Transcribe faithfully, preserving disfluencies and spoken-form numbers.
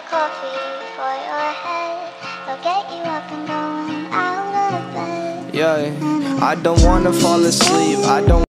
coffee for your head. They'll get you up and going out of bed. Yeah, I don't wanna fall asleep, I don't